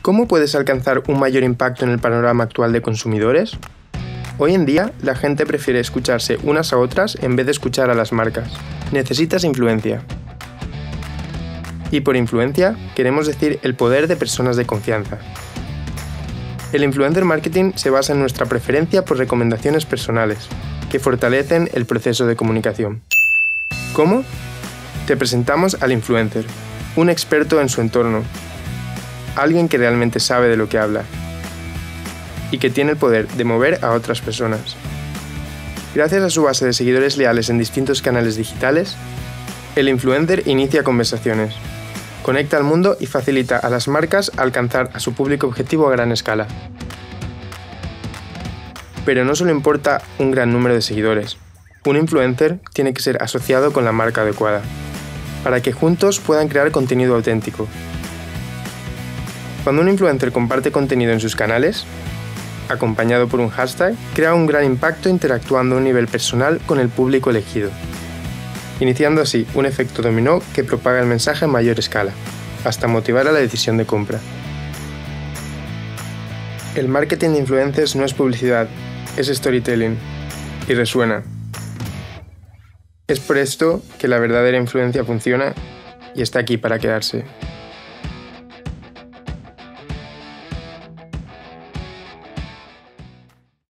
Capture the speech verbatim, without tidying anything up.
¿Cómo puedes alcanzar un mayor impacto en el panorama actual de consumidores? Hoy en día, la gente prefiere escucharse unas a otras en vez de escuchar a las marcas. Necesitas influencia. Y por influencia, queremos decir el poder de personas de confianza. El influencer marketing se basa en nuestra preferencia por recomendaciones personales, que fortalecen el proceso de comunicación. ¿Cómo? Te presentamos al influencer, un experto en su entorno, alguien que realmente sabe de lo que habla y que tiene el poder de mover a otras personas. Gracias a su base de seguidores leales en distintos canales digitales, el influencer inicia conversaciones, conecta al mundo y facilita a las marcas alcanzar a su público objetivo a gran escala. Pero no solo importa un gran número de seguidores. Un influencer tiene que ser asociado con la marca adecuada, para que juntos puedan crear contenido auténtico. Cuando un influencer comparte contenido en sus canales, acompañado por un hashtag, crea un gran impacto interactuando a un nivel personal con el público elegido, iniciando así un efecto dominó que propaga el mensaje a mayor escala, hasta motivar a la decisión de compra. El marketing de influencers no es publicidad, es storytelling, y resuena. Es por esto que la verdadera influencia funciona y está aquí para quedarse.